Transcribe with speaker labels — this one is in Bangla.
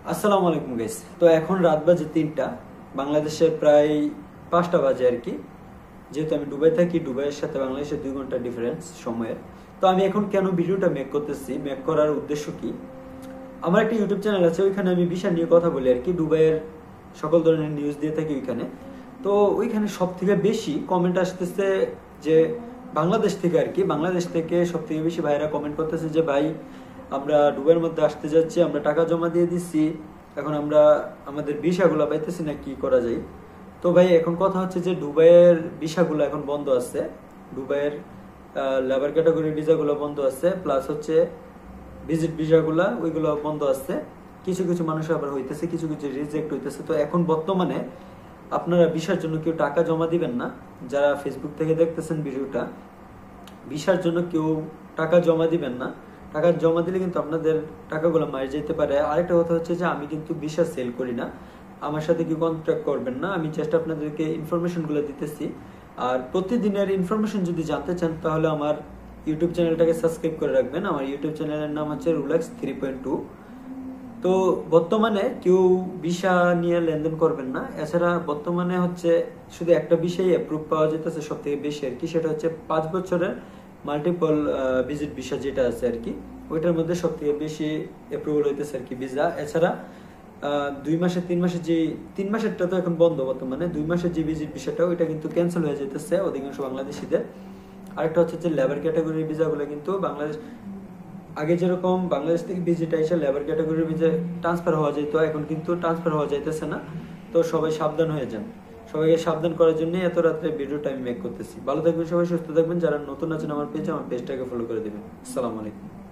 Speaker 1: আসসালামু আলাইকুম গাইস। তো এখন রাত বাজে 3টা, বাংলাদেশের প্রায় 5টা বাজে আর কি। যেহেতু আমি দুবাই থাকি, দুবাইয়ের সাথে বাংলাদেশের 2 ঘন্টা ডিফারেন্স সময়ের। তো আমি এখন কেন ভিডিওটা মেক করতেছি, মেক করার উদ্দেশ্য কি? আমার একটা ইউটিউব চ্যানেল আছে, ওইখানে আমি ভিসা নিয়ে কথা বলি আর কি, দুবাইয়ের সকল ধরনের নিউজ দিয়ে থাকি ওইখানে। তো ওইখানে সব থেকে বেশি কমেন্ট আসতেছে যে বাংলাদেশ থেকে আর কি, বাংলাদেশ থেকে সব থেকে বেশি ভাইরা কমেন্ট করতেছে যে ভাই আমরা দুবাইয়ের মধ্যে আসতে যাচ্ছি, আমরা টাকা জমা দিয়ে দিচ্ছি, এখন আমরা আমাদের ভিসাগুলো পাইতেছি না, কি করা যায়? তো ভাই এখন কথা হচ্ছে যে দুবাইয়ের ভিসাগুলো এখন বন্ধ আছে, দুবাইয়ের লেবার ক্যাটাগরির ভিসাগুলো বন্ধ আছে, প্লাস হচ্ছে ভিজিট ভিসাগুলা ওইগুলো বন্ধ আছে। কিছু কিছু মানুষ আবার হইতেছে, কিছু কিছু রিজেক্ট হইতেছে। তো এখন বর্তমানে আপনারা ভিসার জন্য কেউ টাকা জমা দিবেন না। যারা ফেসবুক থেকে দেখতেছেন ভিডিওটা, ভিসার জন্য কেউ টাকা জমা দিবেন না। টাকা জমা দিলে কিন্তু আপনাদের টাকাগুলো মারি যেতে পারে। আরেকটা কথা হচ্ছে যে আমি কিন্তু ভিসা সেল করি না, আমার সাথে কি কন্ট্যাক্ট করবেন না। আমি জাস্ট আপনাদেরকে ইনফরমেশনগুলো দিতেছি। আর প্রতিদিনের ইনফরমেশন যদি জানতে চান তাহলে আমার ইউটিউব চ্যানেলটাকে সাবস্ক্রাইব করে রাখবেন। আমার ইউটিউব চ্যানেলের নাম হচ্ছে রুলেক্স 3.2। তো বর্তমানে কেউ ভিসা নিয়ে লেনদেন করবেন না। এছাড়া বর্তমানে হচ্ছে শুধু একটা বিষয়ে অ্যাপ্রুভ পাওয়া যেতেছে সব থেকে বেশি আর কি, সেটা হচ্ছে 5 বছরের মাল্টিপল ভিজিট ভিসা যেটা আছে আর কি, ওইটার মধ্যে সব থেকে বেশি অ্যাপ্রুভাল হইতেছে আর কি ভিসা। এছাড়া 2 মাসের 3 মাসের যে 3 মাসেরটা তো এখন বন্ধ বর্তমানে, 2 মাসের যে ভিজিট ভিসাটা ওইটা কিন্তু ক্যান্সেল হয়ে যেতেছে অধিকাংশ বাংলাদেশিদের। আরেকটা হচ্ছে যে লেবার ক্যাটাগরির ভিসাগুলো কিন্তু বাংলাদেশ আগে যেরকম বাংলাদেশ থেকে ভিজিট এসে লেবার ক্যাটাগরির ভিসা ট্রান্সফার হওয়া যেত, এখন কিন্তু ট্রান্সফার হওয়া যাইতেছে না। তো সবাই সাবধান হয়ে যান। সবাইকে সাবধান করার জন্য এত রাত্রে ভিডিওটা আমি মেক করতেছি। ভালো থাকবেন সবাই, সুস্থ থাকবেন। যারা নতুন আছেন আমার পেজটাকে ফলো করে দিবেন। আসসালামু আলাইকুম।